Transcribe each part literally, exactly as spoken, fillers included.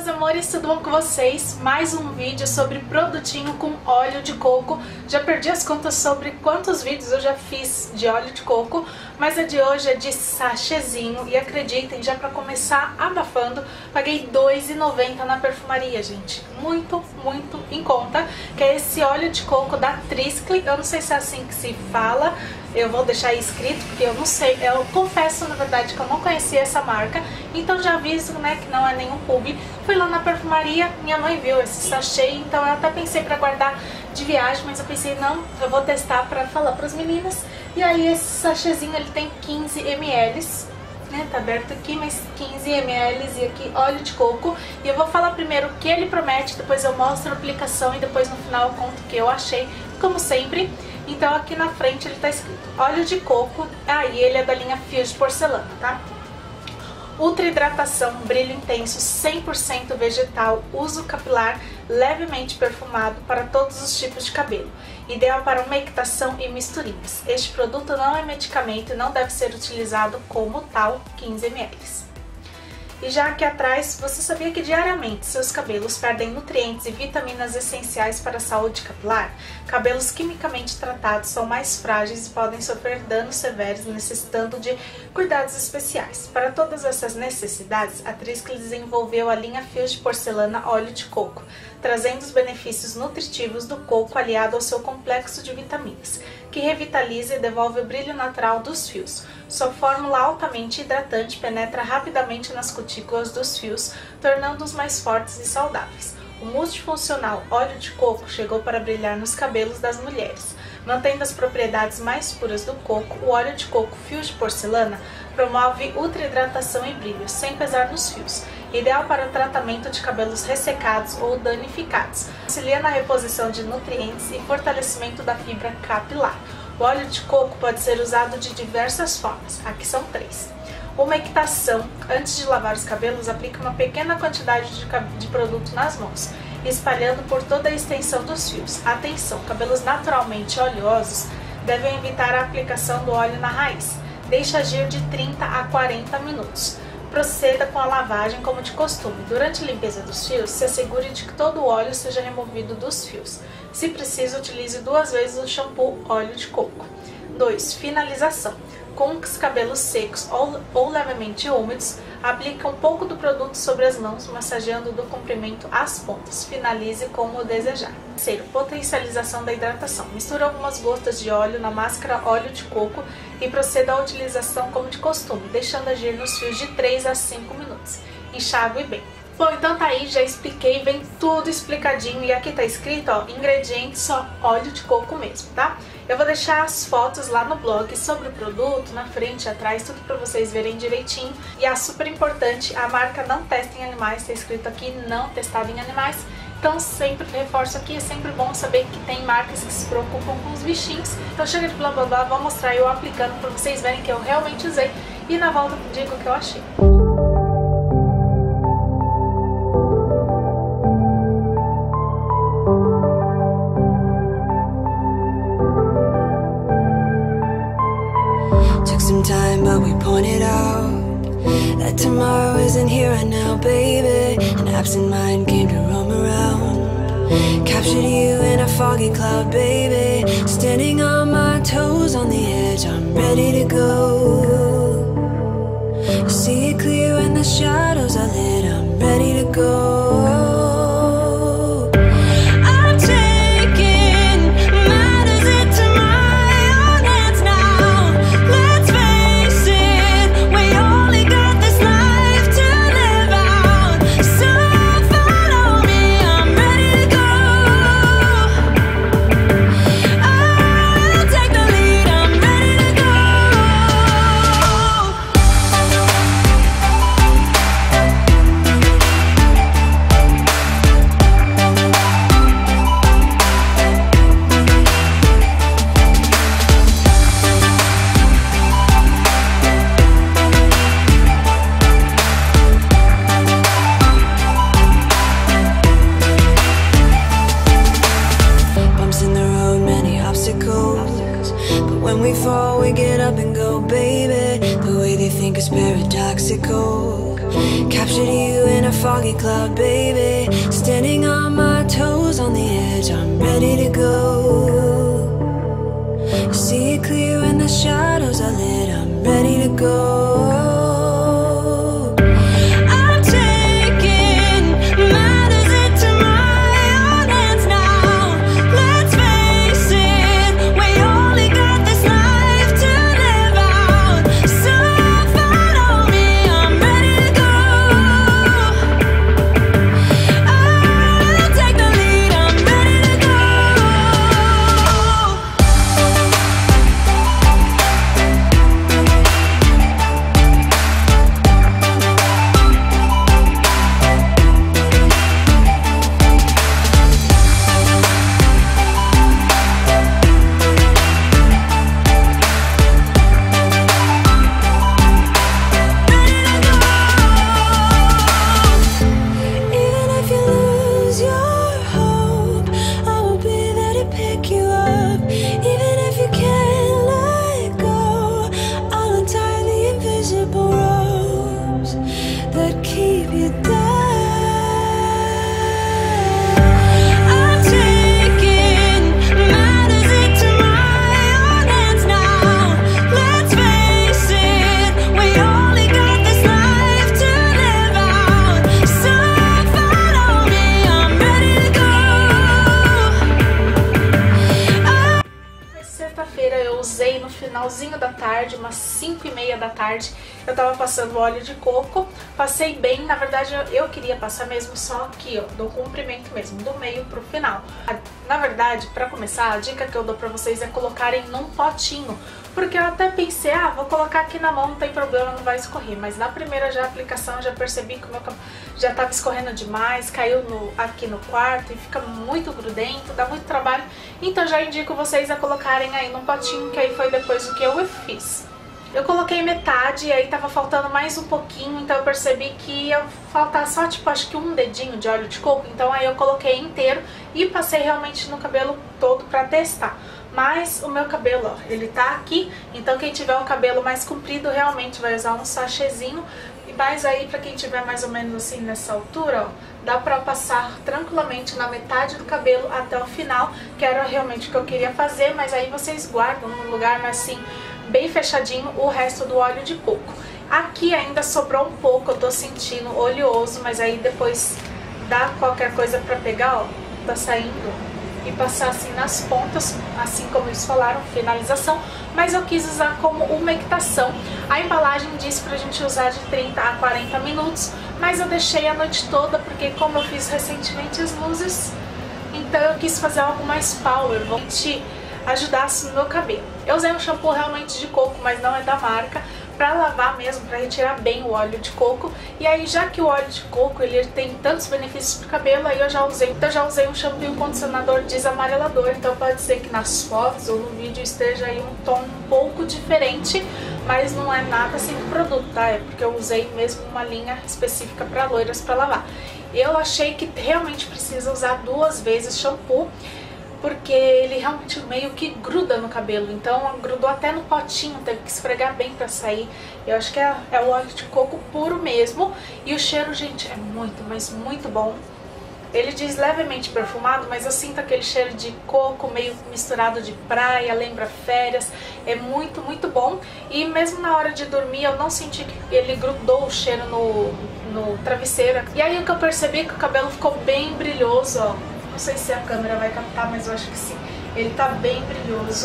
meus amores, tudo bom com vocês? Mais um vídeo sobre produtinho com óleo de coco. Já perdi as contas sobre quantos vídeos eu já fiz de óleo de coco, mas a de hoje é de sachêzinho e acreditem, já pra começar abafando, paguei dois reais e noventa centavos na perfumaria, gente. Muito, muito em conta, que é esse óleo de coco da Triscle. Eu não sei se é assim que se fala, eu vou deixar aí escrito, porque eu não sei, eu confesso na verdade que eu não conhecia essa marca, então já aviso, né, que não é nenhum publi. Fui lá na perfumaria, minha mãe viu esse sachê, então eu até pensei pra guardar de viagem, mas eu pensei, não, eu vou testar pra falar pras meninas. E aí esse sachêzinho, ele tem quinze mililitros, né, tá aberto aqui, mas quinze mililitros, e aqui óleo de coco. E eu vou falar primeiro o que ele promete, depois eu mostro a aplicação e depois no final eu conto o que eu achei, como sempre. Então aqui na frente ele tá escrito óleo de coco, aí ah, ele é da linha Fios de Porcelana, tá? Ultra hidratação, brilho intenso, cem por cento vegetal, uso capilar, levemente perfumado para todos os tipos de cabelo. Ideal para umectação e misturinhas. Este produto não é medicamento e não deve ser utilizado como tal, quinze mililitros. E já aqui atrás, você sabia que diariamente seus cabelos perdem nutrientes e vitaminas essenciais para a saúde capilar? Cabelos quimicamente tratados são mais frágeis e podem sofrer danos severos, necessitando de cuidados especiais. Para todas essas necessidades, a Triscle desenvolveu a linha Fios de Porcelana Óleo de Coco, trazendo os benefícios nutritivos do coco aliado ao seu complexo de vitaminas, que revitaliza e devolve o brilho natural dos fios. Sua fórmula altamente hidratante penetra rapidamente nas cutículas dos fios, tornando-os mais fortes e saudáveis. O multifuncional óleo de coco chegou para brilhar nos cabelos das mulheres. Mantendo as propriedades mais puras do coco, o óleo de coco Fios de Porcelana promove ultra hidratação e brilho, sem pesar nos fios. Ideal para o tratamento de cabelos ressecados ou danificados. Auxilia na reposição de nutrientes e fortalecimento da fibra capilar. O óleo de coco pode ser usado de diversas formas, aqui são três. Umectação. Antes de lavar os cabelos, aplique uma pequena quantidade de, de produto nas mãos, espalhando por toda a extensão dos fios. Atenção, cabelos naturalmente oleosos devem evitar a aplicação do óleo na raiz. Deixe agir de trinta a quarenta minutos. Proceda com a lavagem como de costume. Durante a limpeza dos fios, se assegure de que todo o óleo seja removido dos fios. Se preciso, utilize duas vezes o shampoo óleo de coco. dois. Finalização. Com os cabelos secos ou, ou levemente úmidos, aplique um pouco do produto sobre as mãos, massageando do comprimento às pontas. Finalize como o desejar. Terceiro, potencialização da hidratação. Misture algumas gotas de óleo na máscara óleo de coco e proceda à utilização como de costume, deixando agir nos fios de três a cinco minutos. Enxague bem. Bom, então tá aí, já expliquei, vem tudo explicadinho e aqui tá escrito, ó, ingredientes só óleo de coco mesmo, tá? Eu vou deixar as fotos lá no blog sobre o produto, na frente e atrás, tudo pra vocês verem direitinho. E é super importante, a marca não testa em animais, tá escrito aqui, não testado em animais. Então sempre reforço aqui, é sempre bom saber que tem marcas que se preocupam com os bichinhos. Então chega de blá blá blá, vou mostrar eu aplicando pra vocês verem que eu realmente usei. E na volta eu digo o que eu achei. Some time, but we pointed out that tomorrow isn't here right now, baby. An absent mind came to roam around, captured you in a foggy cloud, baby. Standing on my toes on the edge, I'm ready to go. You see it clear when the shadows are lit, I'm ready to go. Captured you in a foggy cloud, baby. Standing on my toes on the edge, I'm ready to go. See it clear when the shadows are lit, I'm ready to go. Finalzinho da tarde, umas cinco e meia da tarde, eu tava passando óleo de coco, passei bem, na verdade eu queria passar mesmo só aqui, ó, do comprimento mesmo, do meio pro final. Na verdade, pra começar, a dica que eu dou pra vocês é colocarem num potinho, porque eu até pensei, ah, vou colocar aqui na mão, não tem problema, não vai escorrer, mas na primeira já aplicação eu já percebi que o meu cabelo já tava escorrendo demais, caiu no, aqui no quarto e fica muito grudento, dá muito trabalho, então já indico vocês a colocarem aí num potinho, que aí foi depois o que eu fiz. Eu coloquei metade e aí tava faltando mais um pouquinho, então eu percebi que ia faltar só tipo acho que um dedinho de óleo de coco, então aí eu coloquei inteiro e passei realmente no cabelo todo pra testar. Mas o meu cabelo, ó, ele tá aqui, então quem tiver o cabelo mais comprido realmente vai usar um sachêzinho. Mas aí pra quem tiver mais ou menos assim nessa altura, ó, dá pra passar tranquilamente na metade do cabelo até o final, que era realmente o que eu queria fazer, mas aí vocês guardam num lugar mais assim, bem fechadinho, o resto do óleo de coco. Aqui ainda sobrou um pouco, eu tô sentindo oleoso, mas aí depois dá qualquer coisa pra pegar, ó, tá saindo, e passar assim nas pontas, assim como eles falaram, finalização, mas eu quis usar como umectação. A embalagem diz pra gente usar de trinta a quarenta minutos, mas eu deixei a noite toda, porque como eu fiz recentemente as luzes, então eu quis fazer algo mais power, que ajudasse no meu cabelo. Eu usei um shampoo realmente de coco, mas não é da marca, pra lavar mesmo, pra retirar bem o óleo de coco. E aí, já que o óleo de coco ele tem tantos benefícios pro cabelo, aí eu já usei, então eu já usei um shampoo e um condicionador desamarelador, então pode ser que nas fotos ou no vídeo esteja aí um tom um pouco diferente, mas não é nada assim do produto, tá? É porque eu usei mesmo uma linha específica pra loiras pra lavar. Eu achei que realmente precisa usar duas vezes shampoo, porque ele realmente meio que gruda no cabelo, então grudou até no potinho, teve que esfregar bem pra sair. Eu acho que é, é o óleo de coco puro mesmo, e o cheiro, gente, é muito, mas muito bom. Ele diz levemente perfumado, mas eu sinto aquele cheiro de coco meio misturado de praia, lembra férias, é muito, muito bom. E mesmo na hora de dormir eu não senti que ele grudou o cheiro no, no travesseiro. E aí o que eu percebi é que o cabelo ficou bem brilhoso, ó. Não sei se a câmera vai captar, mas eu acho que sim. Ele tá bem brilhoso.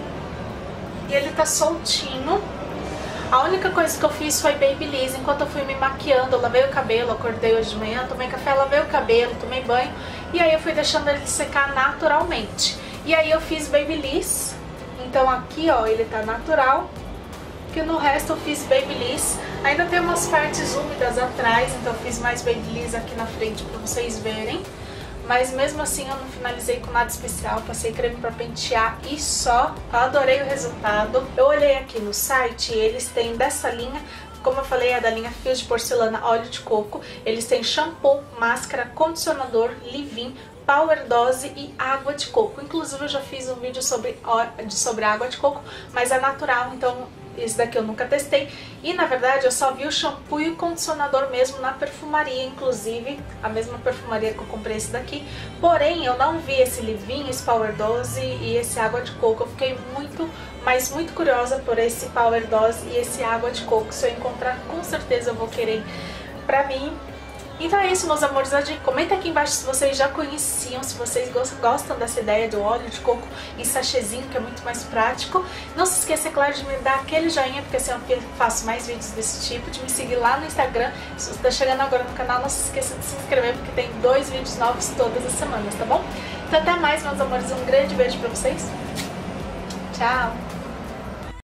E ele tá soltinho. A única coisa que eu fiz foi Babyliss. Enquanto eu fui me maquiando, eu lavei o cabelo, acordei hoje de manhã, tomei café, lavei o cabelo, tomei banho. E aí eu fui deixando ele secar naturalmente. E aí eu fiz Babyliss. Então aqui, ó, ele tá natural. Que no resto eu fiz Babyliss. Ainda tem umas partes úmidas atrás, então eu fiz mais Babyliss aqui na frente pra vocês verem. Mas mesmo assim eu não finalizei com nada especial, passei creme pra pentear e só. Eu adorei o resultado. Eu olhei aqui no site e eles têm dessa linha, como eu falei, é da linha Fios de Porcelana Óleo de Coco. Eles têm shampoo, máscara, condicionador, leave-in, power dose e água de coco. Inclusive eu já fiz um vídeo sobre, sobre água de coco, mas é natural, então esse daqui eu nunca testei. E na verdade eu só vi o shampoo e o condicionador mesmo na perfumaria, inclusive a mesma perfumaria que eu comprei esse daqui. Porém eu não vi esse Livin, esse Power Dose e esse água de coco. Eu fiquei muito, mas muito curiosa por esse Power Dose e esse água de coco. Se eu encontrar, com certeza eu vou querer pra mim. Então é isso, meus amores. Comenta aqui embaixo se vocês já conheciam, se vocês gostam dessa ideia do óleo de coco em sachêzinho, que é muito mais prático. Não se esqueça, é claro, de me dar aquele joinha, porque assim eu faço mais vídeos desse tipo, de me seguir lá no Instagram. Se você está chegando agora no canal, não se esqueça de se inscrever, porque tem dois vídeos novos todas as semanas, tá bom? Então até mais, meus amores. Um grande beijo pra vocês. Tchau!